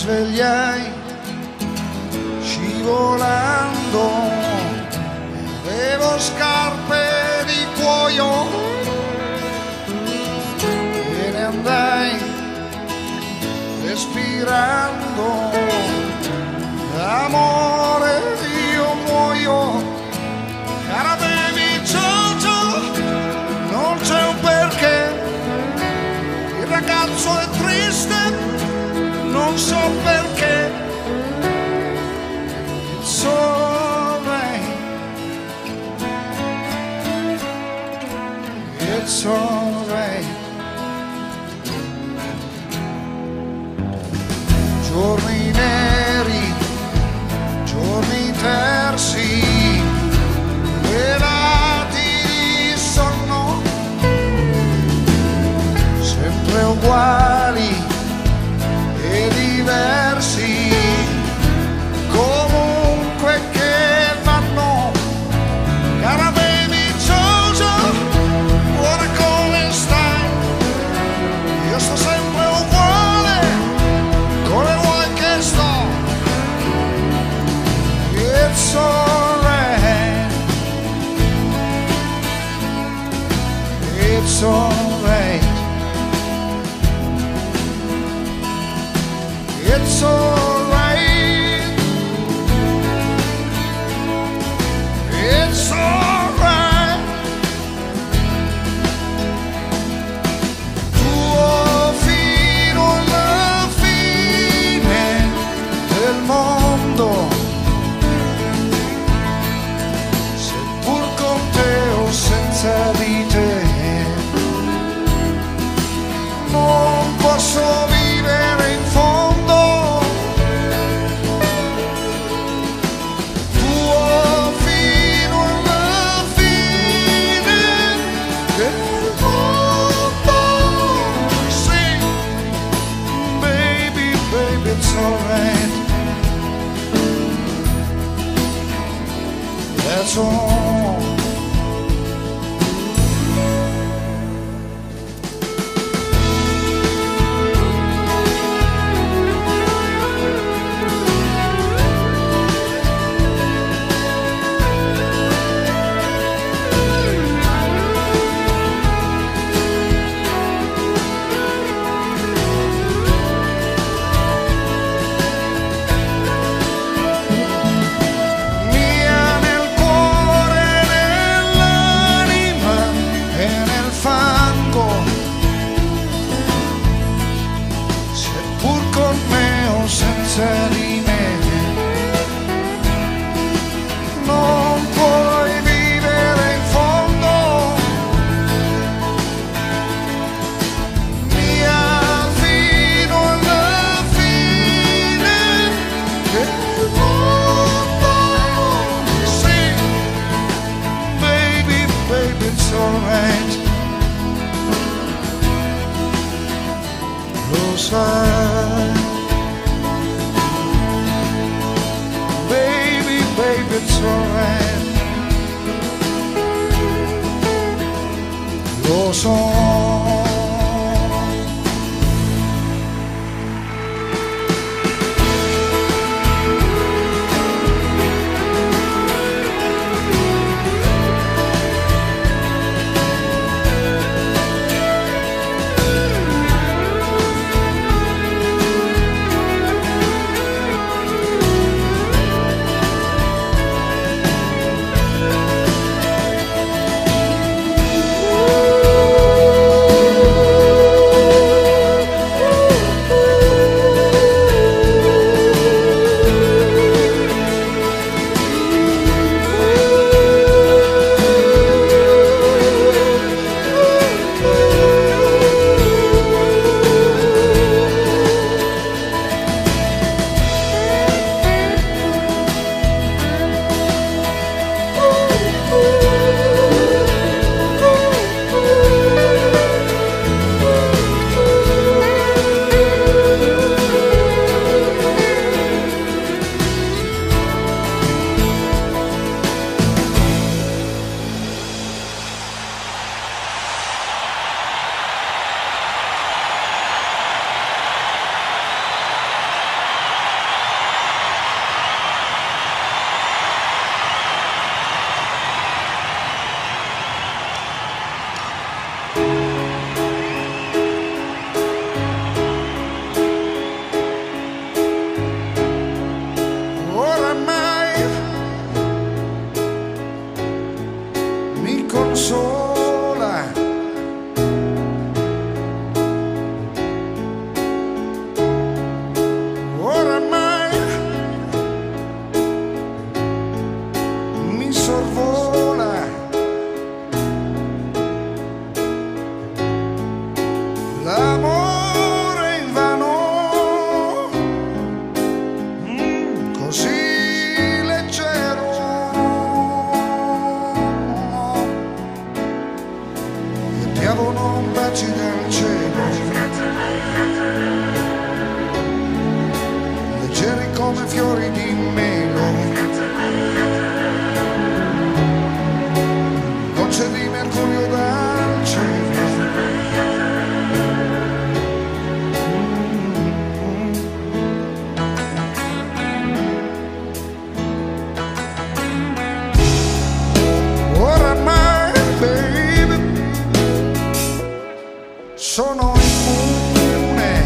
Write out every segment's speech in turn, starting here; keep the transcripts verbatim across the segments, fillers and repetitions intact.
svegliai scivolando, avevo scarpe di cuoio e ne andai respirando. Amore, io muoio, cara baby Jojo, non c'è un perché, il ragazzo è triste, non so perché. It's alright, it's alright. Giorni neri, giorni tersi, velati di sonno, sempre uguali e diversi, comunque che vanno. Cara baby Jojo, ora come stai? Io sto sempre uguale, come vuoi che sto? It's alright, it's alright. It's alright, it's alright. Tuo fino alla fine del mondo, seppur con te o senza di te, non posso vivere in fondo. It's alright, that's all. Senza di me non puoi vivere in fondo, mia fino alla fine del mondo. Sì, baby, baby, it's alright, lo sai. Baby, it's alright, lo so. come fiori di melo, gocce di mercurio dal cielo. Oramai, baby, sono immune.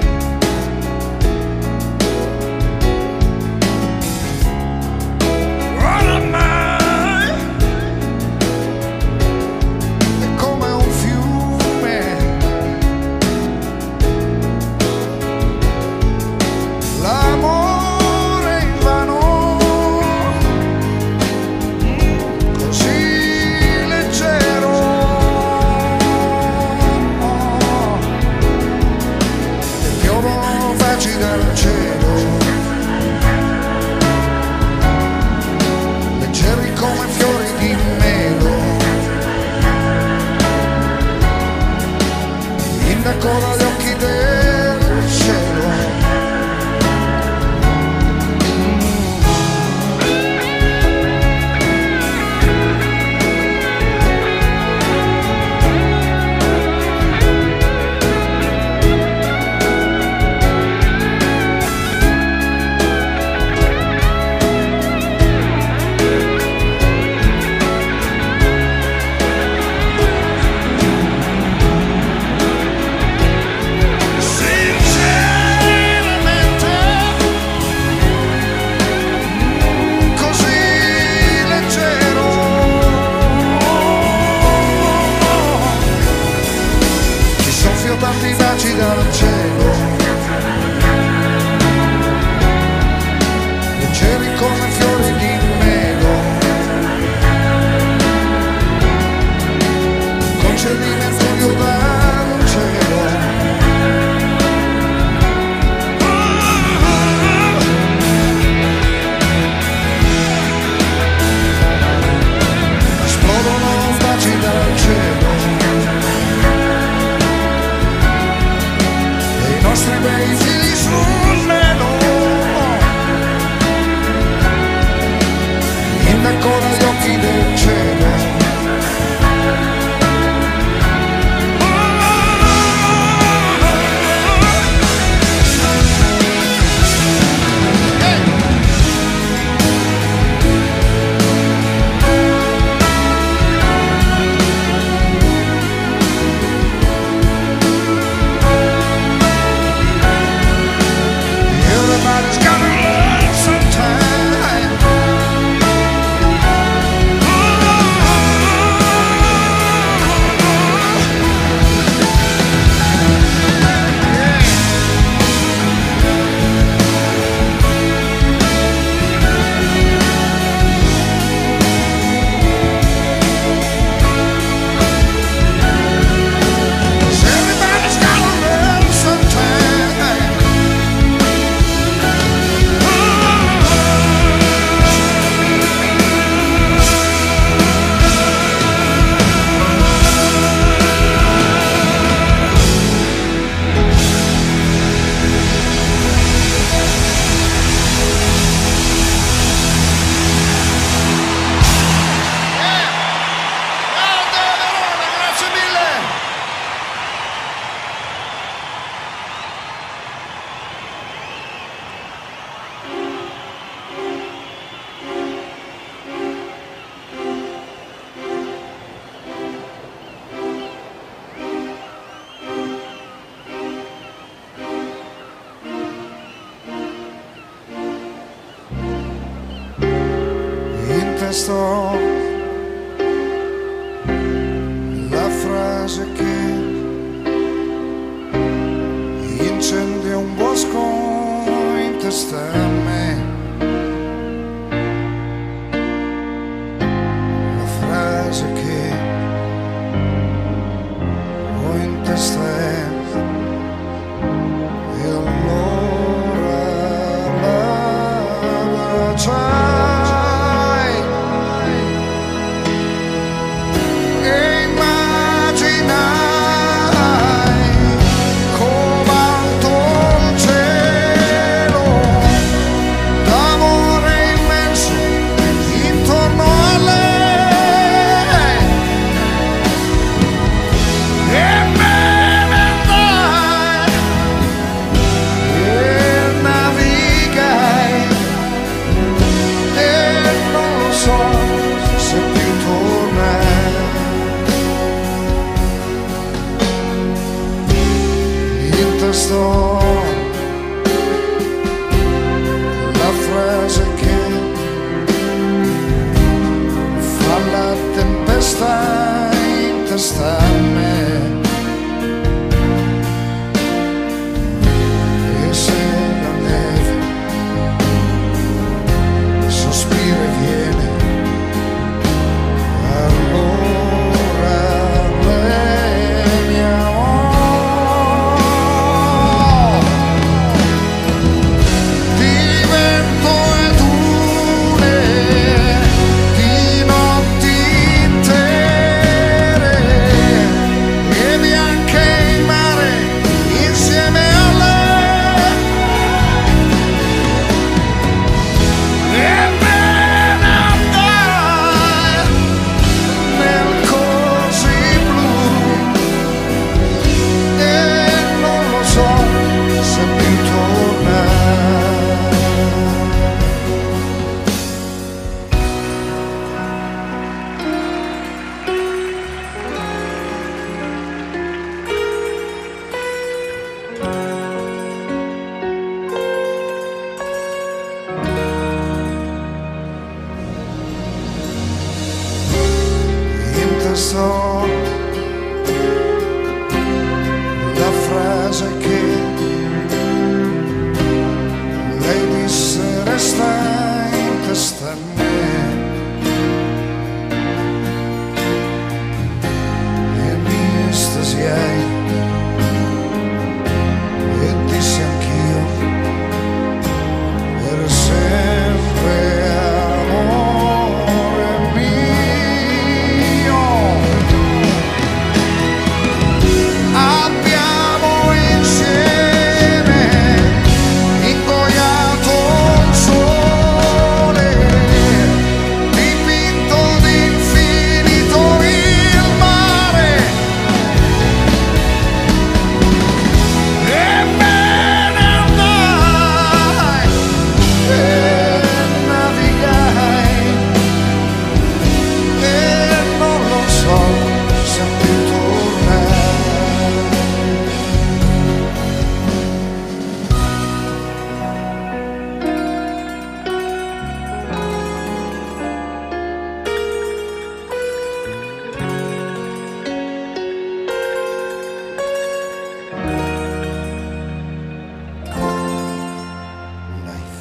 Oramai è come un fiume, l'amore invano, così leggero, e piovono baci dal cielo, leggeri come fiori di melo, indacora gli occhi del cielo. Tanti baci dal cielo, leggeri come fiori di melo, gocce di mercurio dal cielo. Esplodono baci dal cielo, i nostri bei figli sul melo, indacora gli occhi del cielo. Everybody's gotta learn sometime. Everybody's gotta learn sometime. Grazie mille. In testa la frase che incendia un bosco in testa a me, la frase che ho in testa è: e allora la baciai. restò la frase che lei disse resta in testa a me, e mi estasiai e dissi anch'io per sempre amore mio. Abbiamo insieme ingoiato un sole, dipinto d'infinito il mare, e me ne andai e navigai, e non lo so se più tornerai. Life.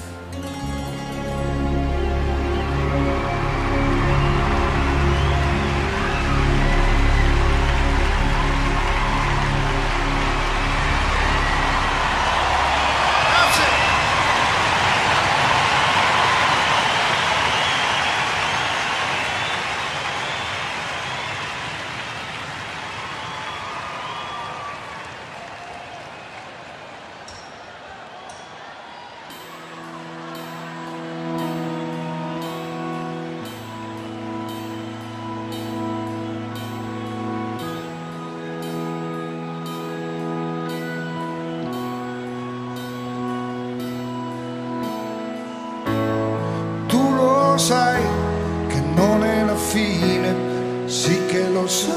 Tu lo sai che non è la fine, sì che lo sai,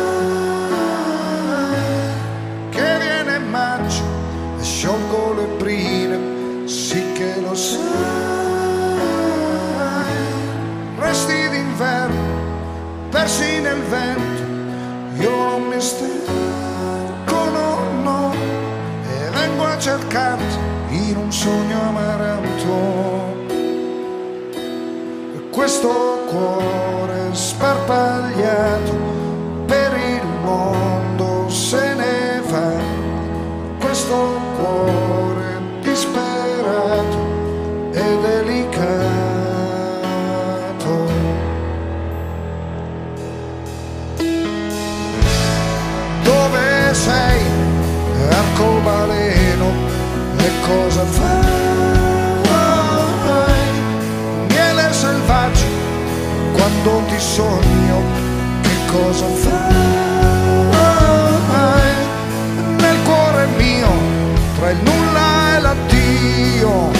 che viene maggio e sciolgo le brine, sì che lo sai, resti d'inverno persi nel vento, io non mi stanco, no, no, e vengo a cercarti in un sogno amaranto. Questo cuore sparpagliato per il mondo se ne va, questo cuore disperato e delicato. Dove sei, arcobaleno, e cosa fai? Selvaggio, quando ti sogno, che cosa fai? Nel cuore mio, tra il nulla e l'addio,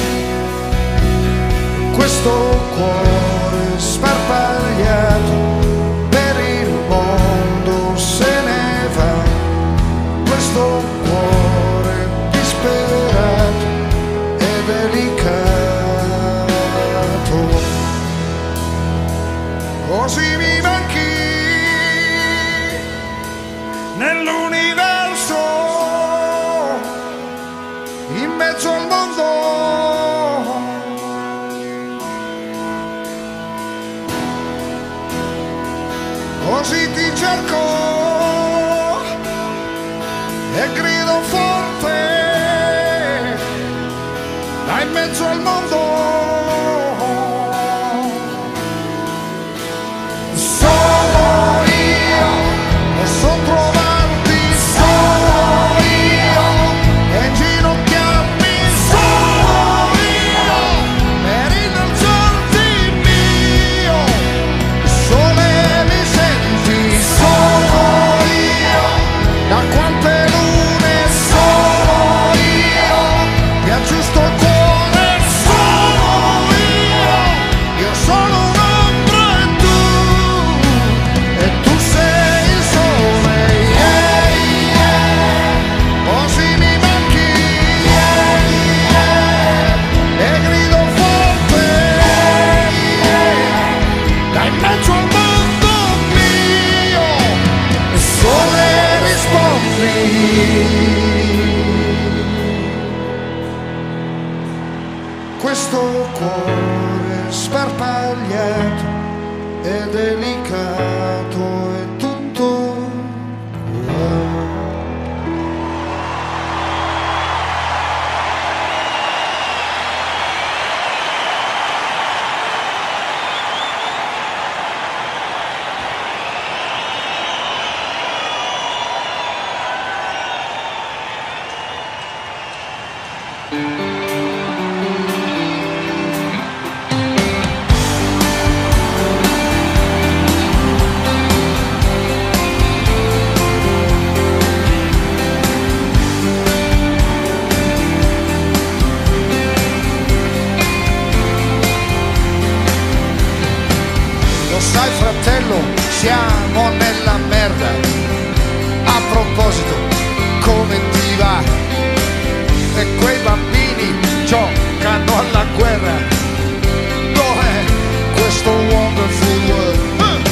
questo cuore sparpagliato per il mondo se ne va, questo cuore disperato e delicato. Così mi manchi nell'universo, in mezzo al mondo, così ti cerco e grido forte da in mezzo al mondo. Sole mi senti, sole Questo cuore sparpagliato e delicato è tutto qua. Sai fratello, siamo nella merda. A proposito, come ti va? E quei bambini giocano alla guerra. Dov'è questo wonderful world?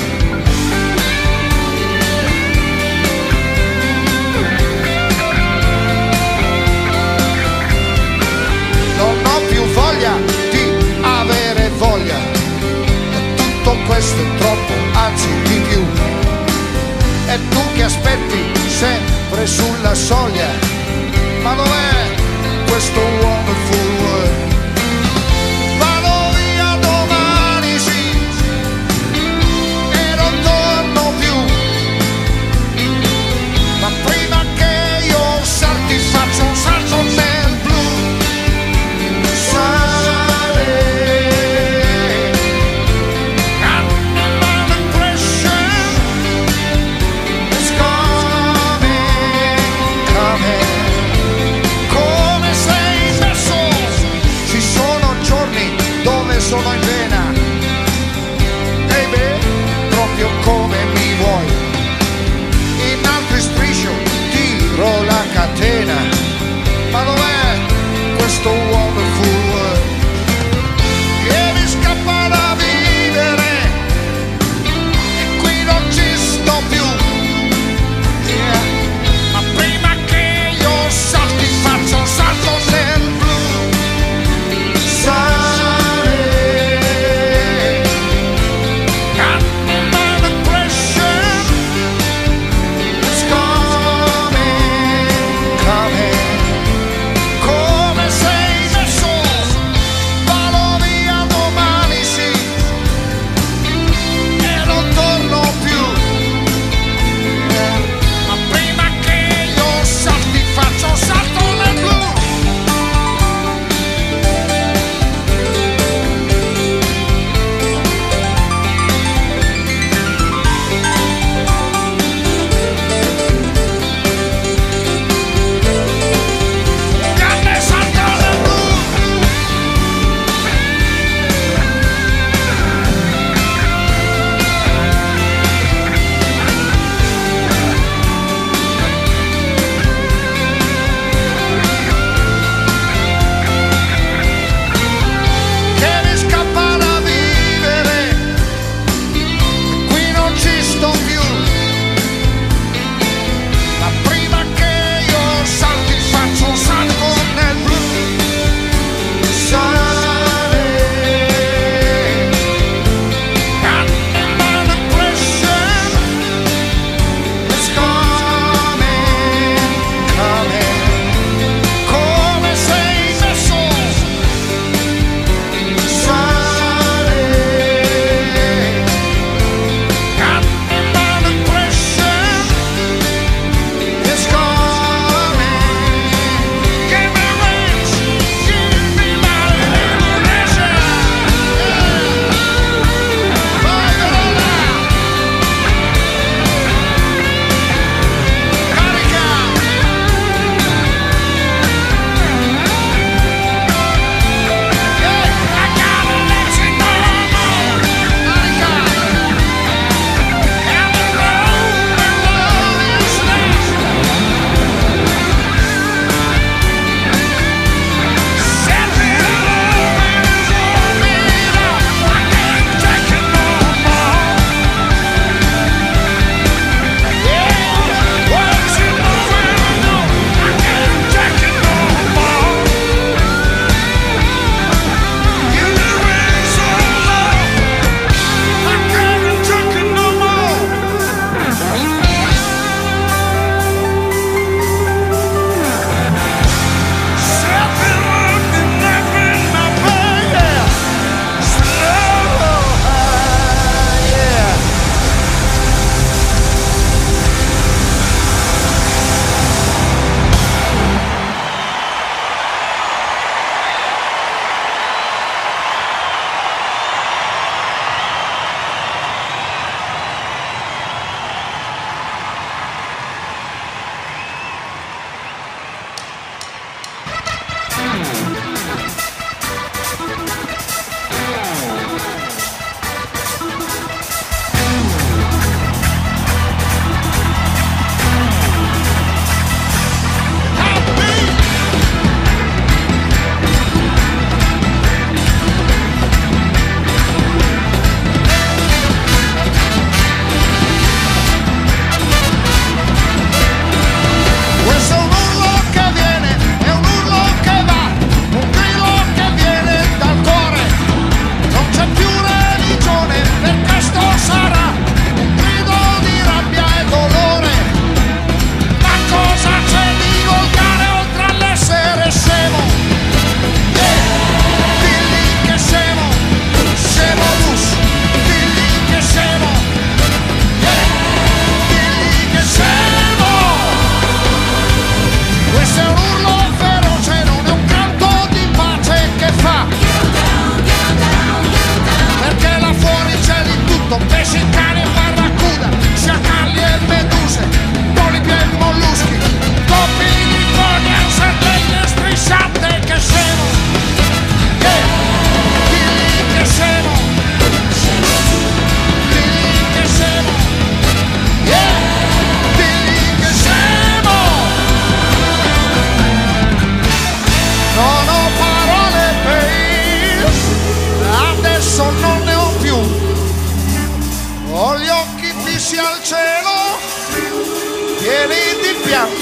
Non ho più voglia di avere voglia. Questo è troppo, anzi di più. E tu che aspetti sempre sulla soglia, ma dov'è questo wonderful world? Vado via domani sì, e non torno più, ma prima che io salti faccio un salto nel blu. Come sei messo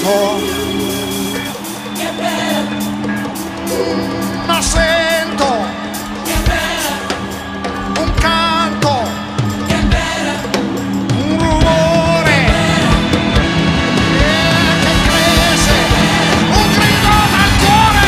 sento, ma sento un canto, un rumore eh, che cresce, un grido dal cuore.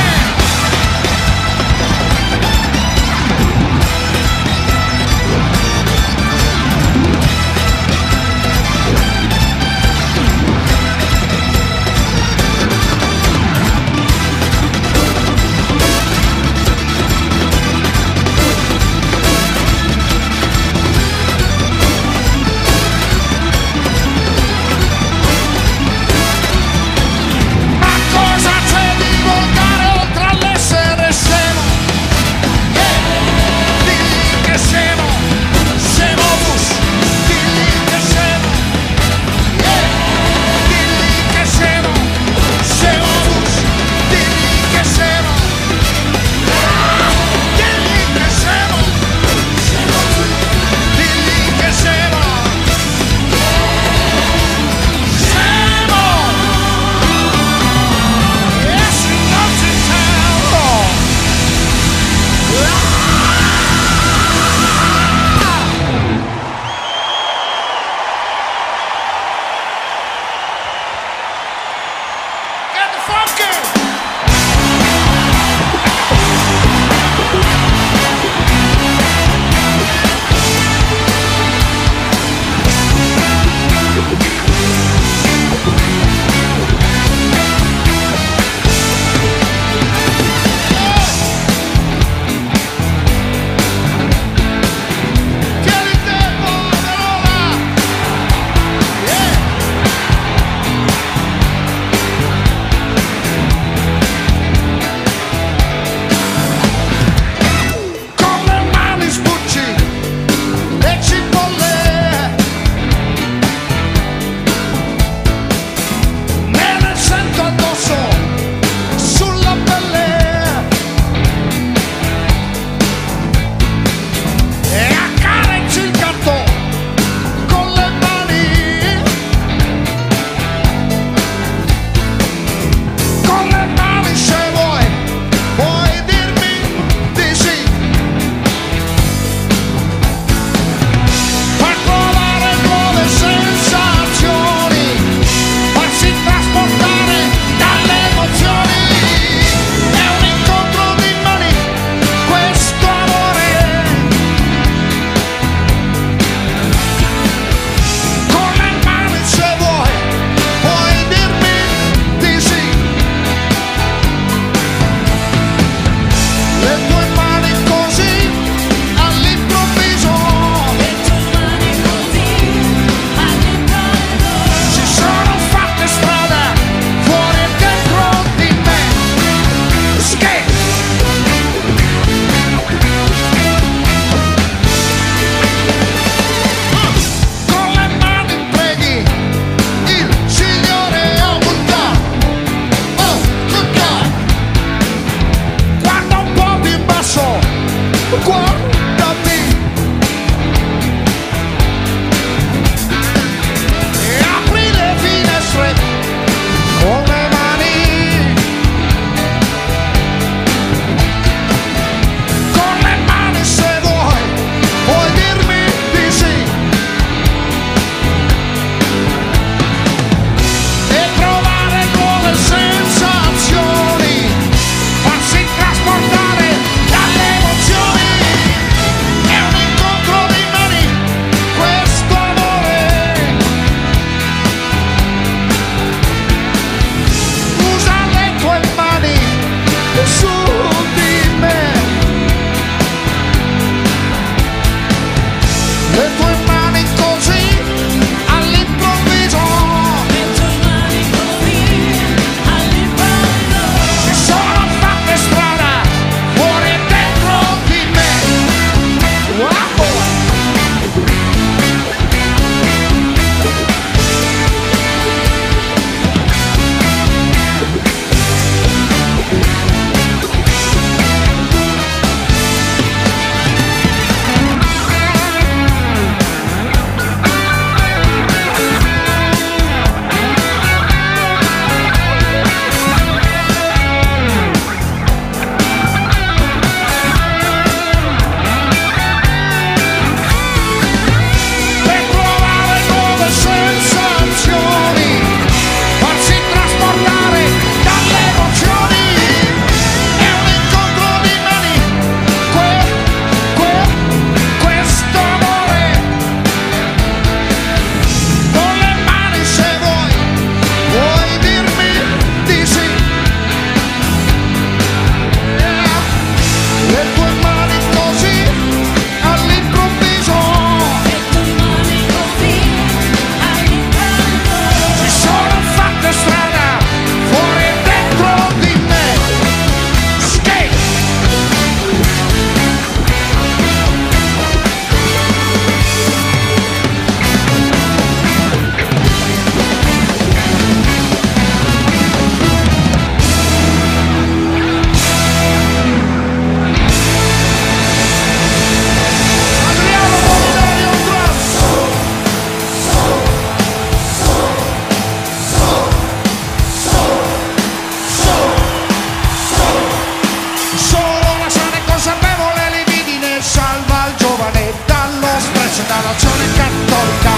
dall'azione cattolica.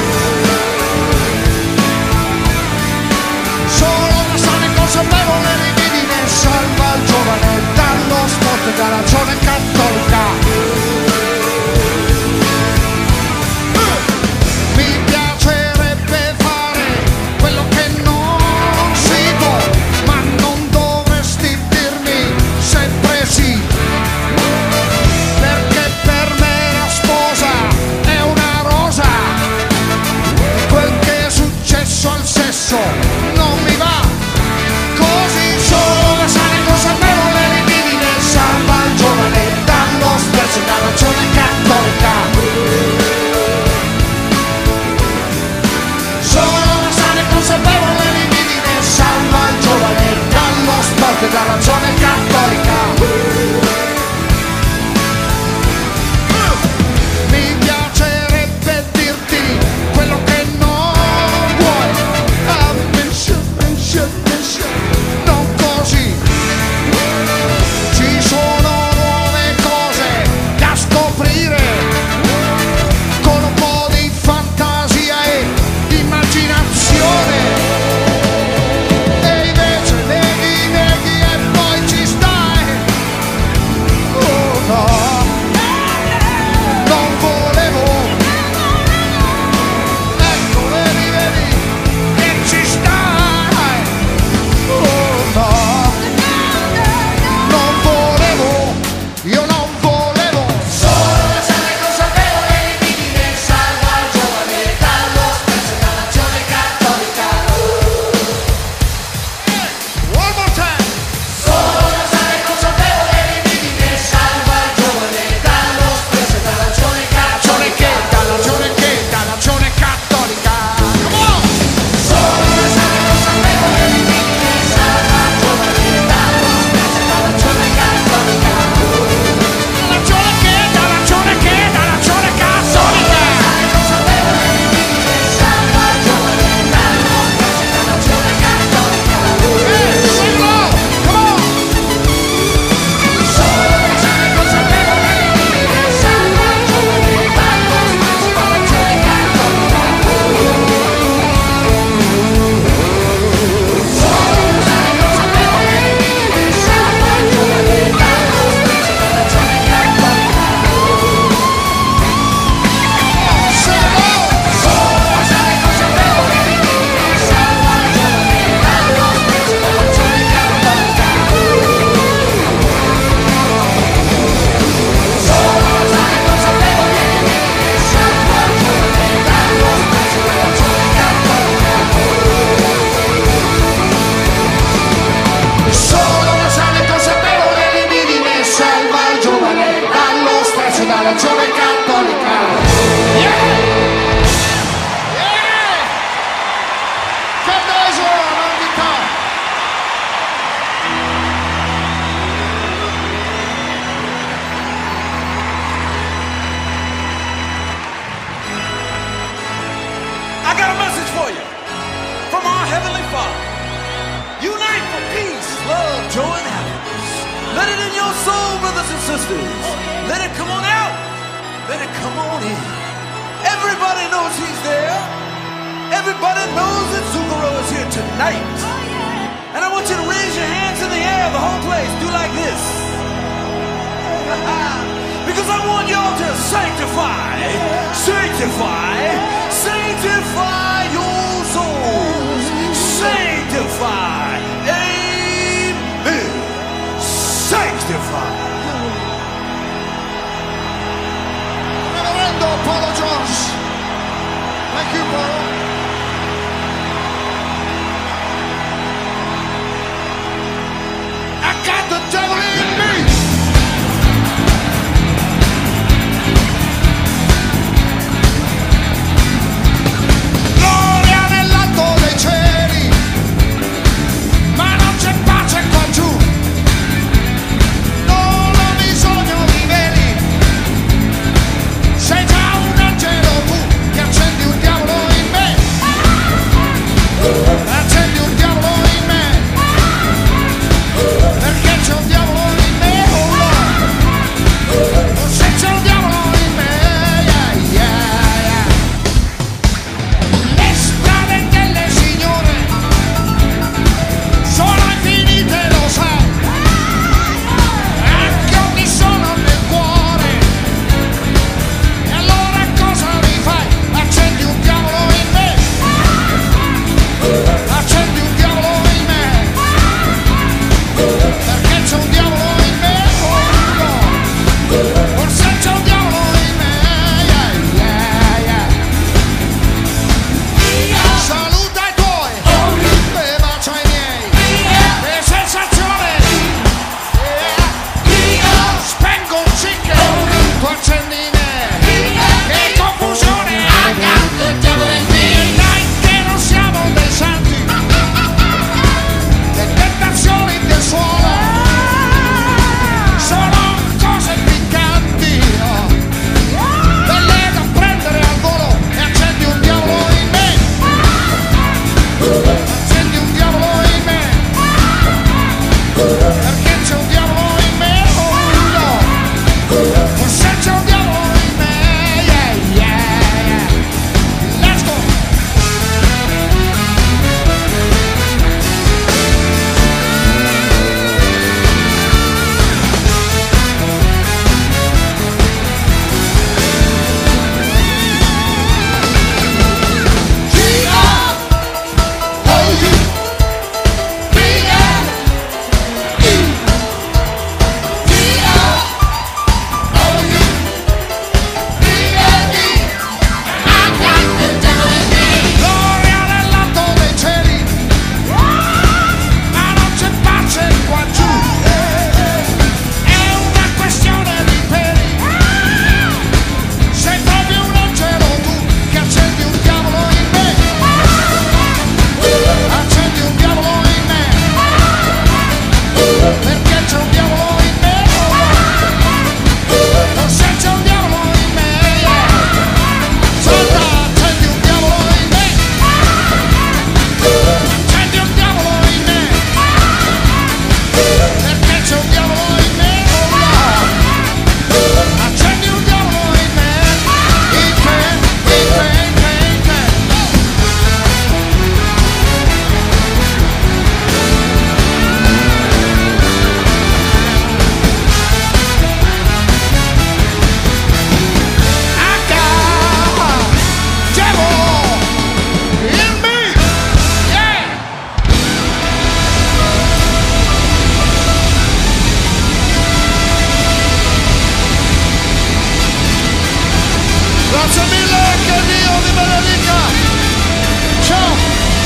Solo una sana e consapevole libidine salva il giovane dallo sport e dall'azione cattolica. Non mi va così, solo la sana e consapevole libidine salva il giovane dallo stress e dall'azione cattolica. Solo la sana e consapevole libidine salva il giovane dallo sport e dall'azione cattolica. Mi piacerebbe dirti quello che non vuoi, non così. Ci sono nuove cose da scoprire, con un po' di fantasia e immaginazione. E invece neghi, neghi e poi ci stai. Oh no, non volevo. Ecco, vedi, vedi che ci stai. Oh no, non volevo, io non volevo. Solo la sana e consapevole libidine salva il giovane dallo stress e dall'azione cattolica. One more time. Solo la sana e consapevole libidine salva il giovane dallo stress e dall'azione cattolica. Dall'azione che, dall'azione cattolica. Come on. Solo la sana e consapevole libidine salva il giovane dallo stress e dall'azione cattolica. Dall'azione che, dall'azione che, dall'azione cattolica. Consapevole libidine salva il giovane dallo stress e dall'azione cattolica. Eh, singolo, come on. Solo la sana e consapevole libidine salva il giovane dallo stress e dall'azione cattolica. Solo la sana e consapevole libidine salva il giovane dallo stress e dall'azione cattolica. Yeah! Yeah! Che peso, novità! I got a message for you from our Heavenly Father. Unite for peace, love, joy, and happiness. Let it in your soul, brothers and sisters. Let it come on out. Let it come on in. Everybody knows he's there. Everybody knows that Zucchero is here tonight. And I want you to raise your hands in the air, the whole place. Do like this. Because I want y'all to sanctify, sanctify, sanctify your souls. Sanctify. Amen. Sanctify. Reverendo Paulo Jones. Thank you, Paulo. I got the devil in me. Grazie mille, che Dio vi benedica. Ciao.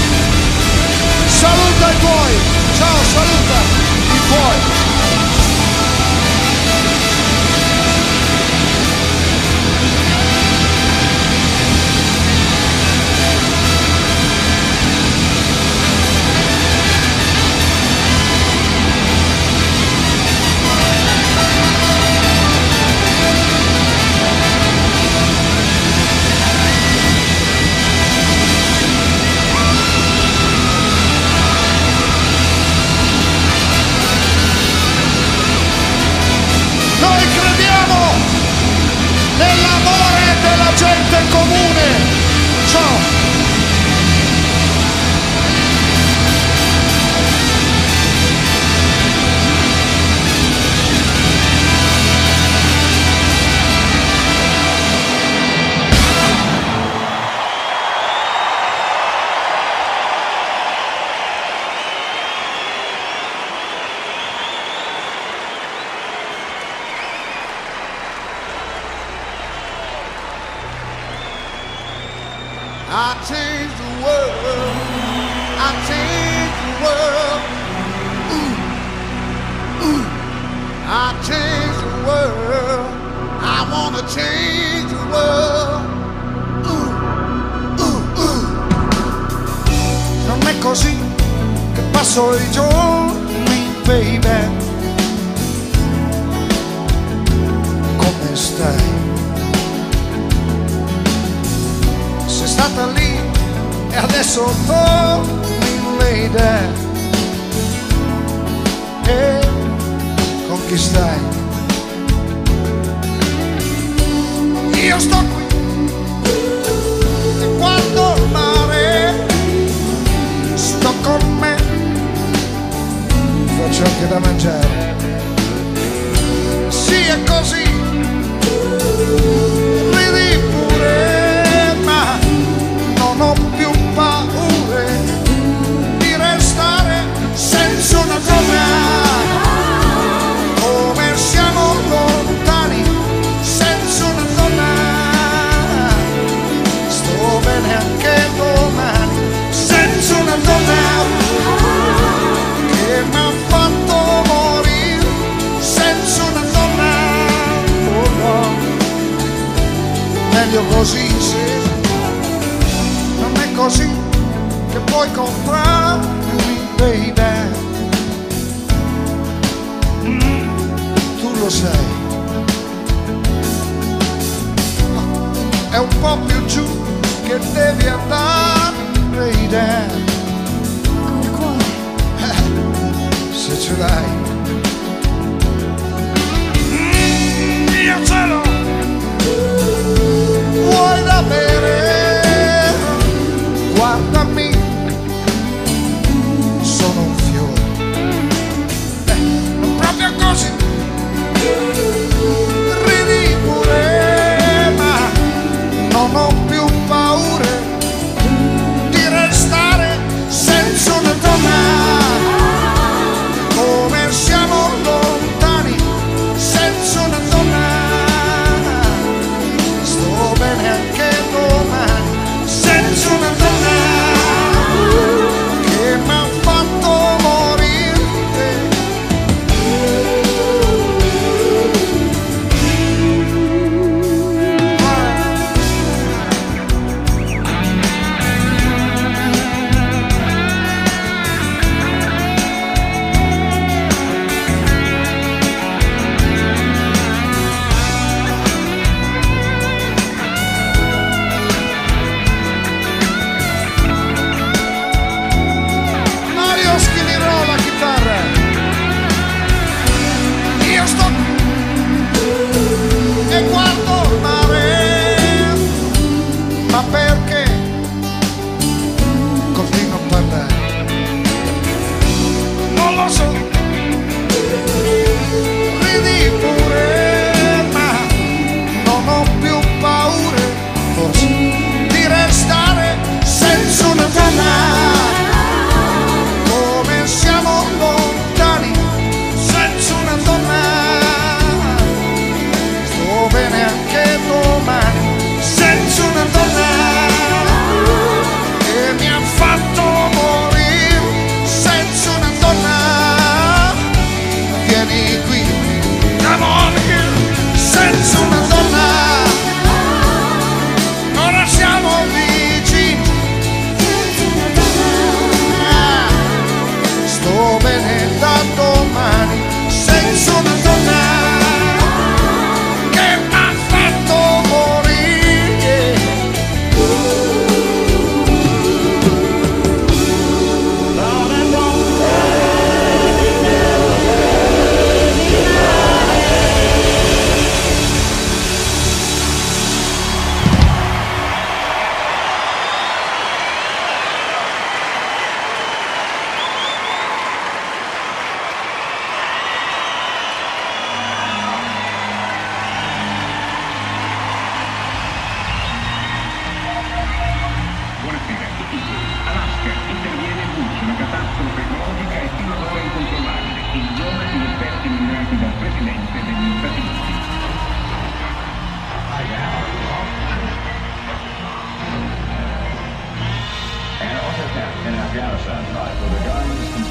Saluta i tuoi. Ciao, saluta i tuoi. Nell'amore della gente comune. Ciao. I changed the world, I changed the world, ooh, ooh. I changed the world, I wanna change the world, ooh, ooh, ooh. Non è così che passo i giorni, baby. Come stai? Sei stata lì e adesso torni, lady. E con chi stai? Io sto qui e guardo il mare, sto con me, faccio anche da mangiare. Sì, è così, ridi pure, ma non ho più paure di restare senza una donna. Come siamo lontani senza una donna. Sto bene anche domani senza una donna che mi ha fatto morire senza una donna. Oh no, meglio così, sì. Non è così che puoi comprarmi, baby. Mm, tu lo sai. È un po' più giù che devi andare, baby. Con il cuore. Eh, se ce l'hai. Mm, io ce l'ho. Vuoi da bere? Guardami, sono un fiore. Eh, non proprio così. Ridi pure, ma non ho più paure di restare senza una donna. Come siamo lontani senza una donna.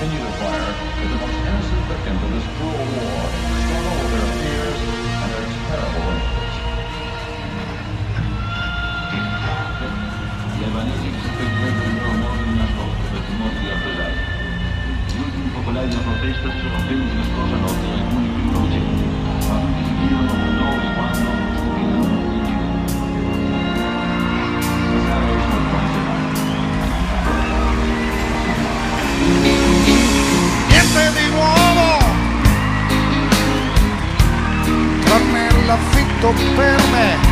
continue to fire as the most innocent victims of this cruel war struggle with their fears and their terrible enemies. Le Vanesi effettueranno il loro modo di nascosto per timore di rappresaglie. Gli ultimi focolai della protesta sono appena la scorsa notte in alcuni più innocenti, ma tutti si chiedono dove e quando scoppiranno i giri. Passare è stato Niente di nuovo, tranne l'affitto per me.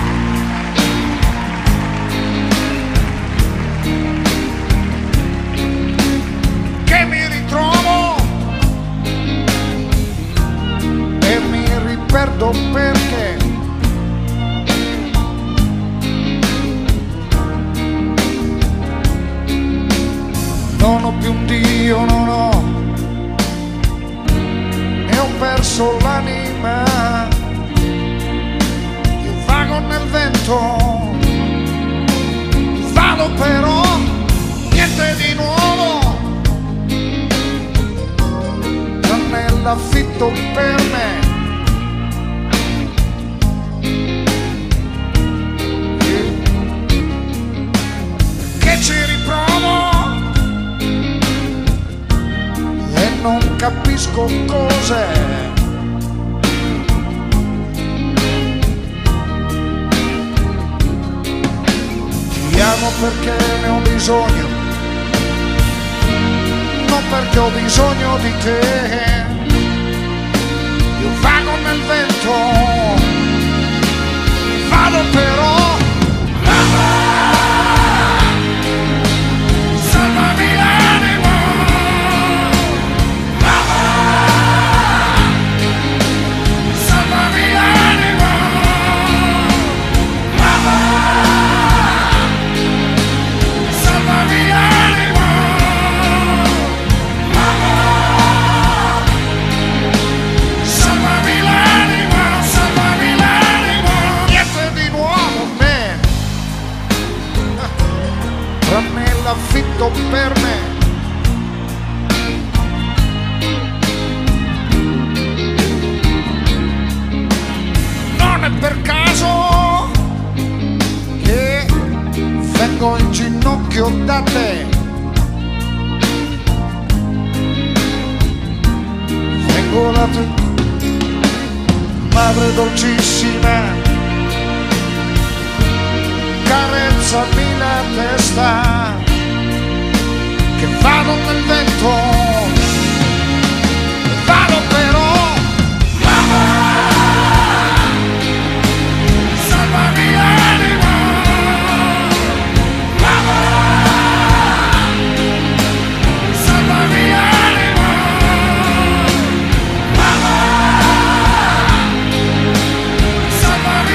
Che mi ritrovo e mi riperdo perché non ho più un Dio, non ho, e ho perso l'anima. Io vago nel vento, vado però, niente di nuovo, tranne l'affitto per me. Che ci riprovo e non capisco cos'è. Ti amo perché ne ho bisogno, non perché ho bisogno di te. Io vago nel vento, vado però. Salvami l'anima, salvami l'anima, salvami l'anima, salvami l'anima, salvami l'anima. Niente di nuovo me, tranne l'affitto per me. Non è per caso che vengo in ginocchio da te, vengo da te, madre dolcissima, carezzami la testa, che vado nel vento, vado però. Salvami l'anima, salvami l'anima, salvami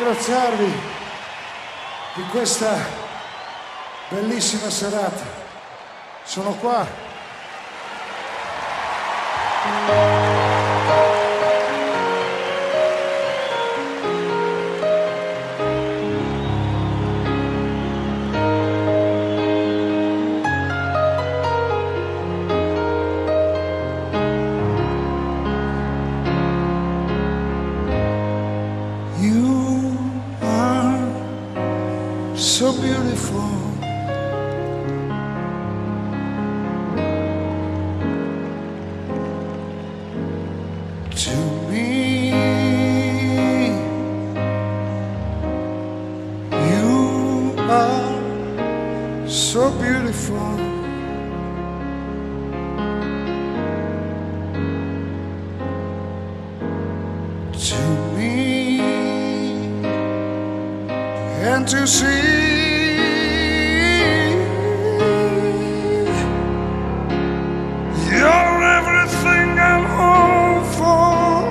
ringraziarvi di questa bellissima serata. Sono qua. So beautiful, to me. You are so beautiful, to me, and to see. You're everything I hope for.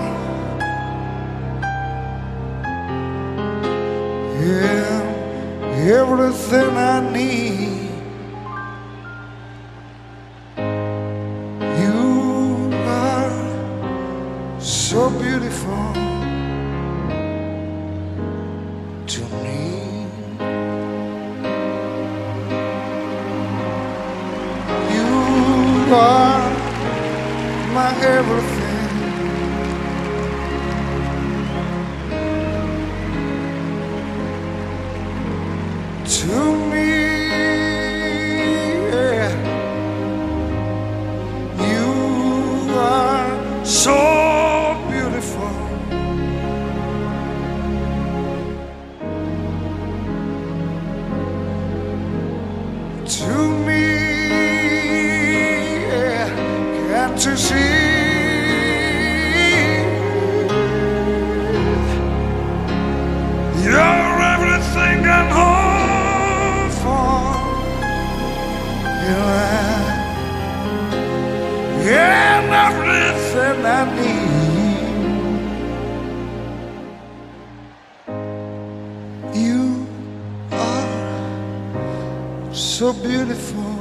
Yeah, everything I need. You are so beautiful to me. You are my everything. To me, yeah. You are so beautiful. To me, yeah. And to see. You're everything I hope for. Yeah, and everything I need. You are so beautiful.